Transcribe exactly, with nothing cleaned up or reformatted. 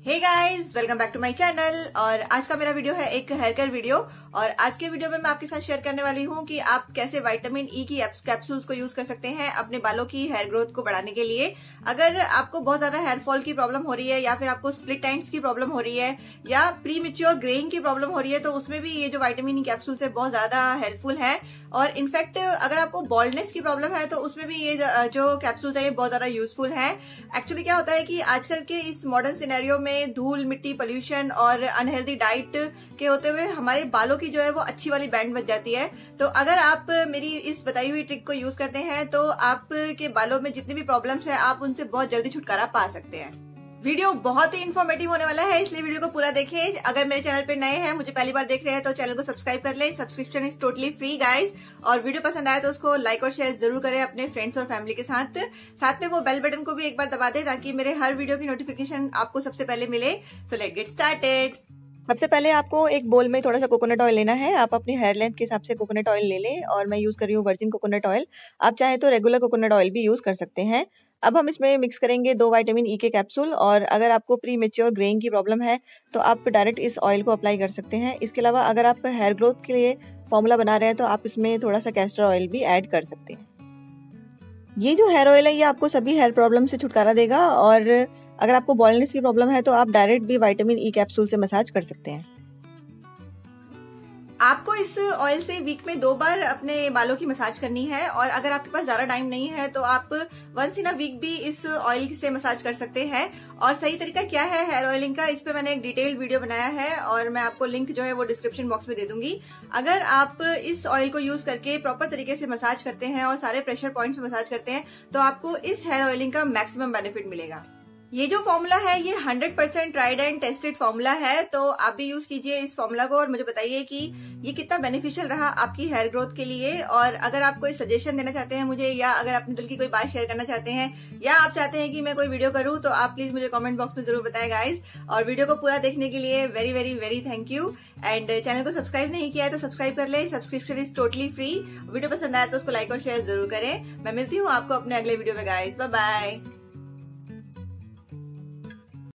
Hey guys, welcome back to my channel. और आज का मेरा वीडियो है एक हेयर केयर वीडियो। और आज के वीडियो में मैं आपके साथ शेयर करने वाली हूँ कि आप कैसे विटामिन ई की कैप्सूल्स को यूज कर सकते हैं अपने बालों की हेयर ग्रोथ को बढ़ाने के लिए। अगर आपको बहुत ज्यादा हेयर फॉल की प्रॉब्लम हो रही है या फिर आपको स्प्लिट एंड्स की प्रॉब्लम हो रही है या प्री मैच्योर ग्रेइंग की प्रॉब्लम हो रही है, तो उसमें भी ये जो विटामिन ई कैप्सूल्स है बहुत ज्यादा हेल्पफुल है। और इनफैक्ट अगर आपको बॉल्डनेस की प्रॉब्लम है तो उसमें भी ये जो कैप्सूल्स है ये बहुत ज्यादा यूजफुल है। एक्चुअली क्या होता है कि आजकल के इस मॉडर्न सिनेरियो में धूल मिट्टी पोल्यूशन और अनहेल्दी डाइट के होते हुए हमारे बालों की जो है वो अच्छी वाली बैंड बच जाती है। तो अगर आप मेरी इस बताई हुई ट्रिक को यूज करते हैं तो आपके बालों में जितनी भी प्रॉब्लम्स है आप उनसे बहुत जल्दी छुटकारा पा सकते हैं। वीडियो बहुत ही इन्फॉर्मेटिव होने वाला है, इसलिए वीडियो को पूरा देखें। अगर मेरे चैनल पे नए हैं, मुझे पहली बार देख रहे हैं, तो चैनल को सब्सक्राइब कर ले। Subscription is totally free guys. और वीडियो पसंद आए तो उसको लाइक और शेयर जरूर करें अपने फ्रेंड्स और फैमिली के साथ। साथ में वो बेल बटन को भी एक बार दबा दें ताकि मेरे हर वीडियो की नोटिफिकेशन आपको सबसे पहले मिले। So let's get started. सबसे पहले आपको एक बोल में थोड़ा सा कोकोनट ऑयल लेना है। आप अपनी हेयर लेंथ के हिसाब से कोकोनट ऑयल ले लें और मैं यूज कर रही हूँ वर्जिन कोकोनट ऑयल। आप चाहे तो रेगुलर कोकोनट ऑयल भी यूज कर सकते हैं। अब हम इसमें मिक्स करेंगे दो विटामिन ई के कैप्सूल। और अगर आपको प्री मैच्योर ग्रेइंग की प्रॉब्लम है तो आप डायरेक्ट इस ऑयल को अप्लाई कर सकते हैं। इसके अलावा अगर आप हेयर ग्रोथ के लिए फॉर्मूला बना रहे हैं तो आप इसमें थोड़ा सा कैस्टर ऑयल भी ऐड कर सकते हैं। ये जो हेयर ऑयल है ये आपको सभी हेयर प्रॉब्लम से छुटकारा देगा। और अगर आपको बॉल्डनेस की प्रॉब्लम है तो आप डायरेक्ट भी विटामिन ई कैप्सूल से मसाज कर सकते हैं। आपको इस ऑयल से वीक में दो बार अपने बालों की मसाज करनी है। और अगर आपके पास ज्यादा टाइम नहीं है तो आप वंस इन अ वीक भी इस ऑयल से मसाज कर सकते हैं। और सही तरीका क्या है हेयर ऑयलिंग का, इस पे मैंने एक डिटेल्ड वीडियो बनाया है और मैं आपको लिंक जो है वो डिस्क्रिप्शन बॉक्स में दे दूंगी। अगर आप इस ऑयल को यूज करके प्रॉपर तरीके से मसाज करते हैं और सारे प्रेशर पॉइंट्स पे मसाज करते हैं तो आपको इस हेयर ऑयलिंग का मैक्सिमम बेनिफिट मिलेगा। ये जो फॉर्मूला है ये hundred percent tried and tested formula है, तो आप भी यूज कीजिए इस फॉर्मूला को और मुझे बताइए कि ये कितना बेनिफिशियल रहा आपकी हेयर ग्रोथ के लिए। और अगर आप कोई सजेशन देना चाहते हैं मुझे, या अगर अपने दिल की कोई बात शेयर करना चाहते हैं, या आप चाहते हैं कि मैं कोई वीडियो करूं, तो आप प्लीज मुझे कमेंट बॉक्स में जरूर बताएं गाइज। और वीडियो को पूरा देखने के लिए very very very thank you. And channel को सब्सक्राइब नहीं किया है तो सब्सक्राइब कर ले। Subscription is totally free. Video पसंद आया तो उसको लाइक और शेयर जरूर करें। मैं मिलती हूँ आपको अपने अगले वीडियो में गाइज। Bye bye.